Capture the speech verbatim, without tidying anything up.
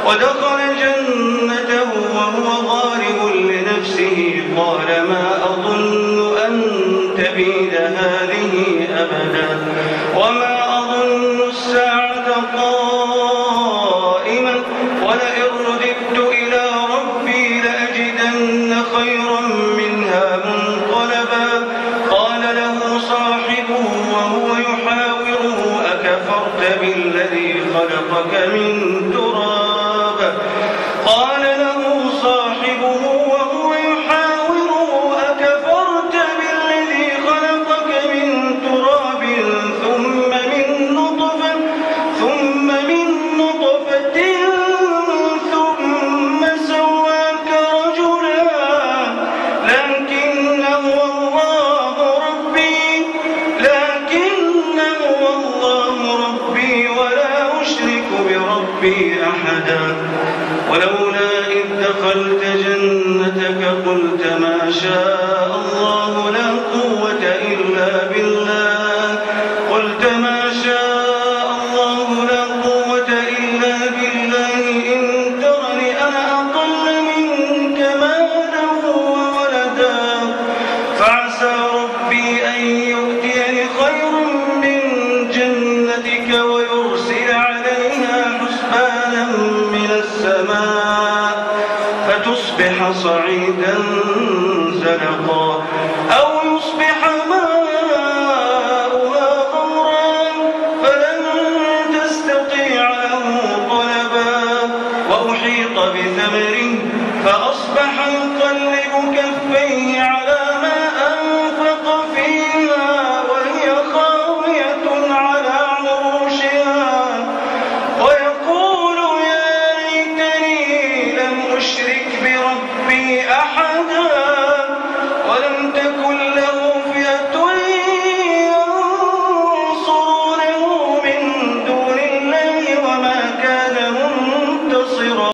ودخل جنته وهو ظالم لنفسه قال ما أظن أن تبيد هذه أبدا وما أظن الساعة قائمة ولئن رددت إلى ربي لأجدن خيرا منها منقلبا قال له صاحبه وهو يحاوره أكفرت بالذي خلقك من تراب قال له صاحبه وهو يحاوره أكفرت بالذي خلقك من تراب ثم من نطفة ثم من نطفة ثم سواك رجلا لكن هو الله ربي لكن هو الله ربي ولا أشرك بربي أحدا ولولا إذ دخلت جنتك قلت ما شاء الله لا قوة إلا بالله قلت ما شاء الله لا قوة إلا بالله إن ترني أنا أقل منك مالا وولدا فعسى ربي أن يؤتيني خيرا من جنتك ويرسل عليها حسبانا من السماء فتصبح صعيدا زلقا أو يصبح ماؤها غورا فلن تستطيع له طلبا وأحيط بثمره فأصبح يقلب كفيه على ما أنفق فيها وهي خاوية على عروشها ويقول يا ليتني لم أشرك بربي أحدا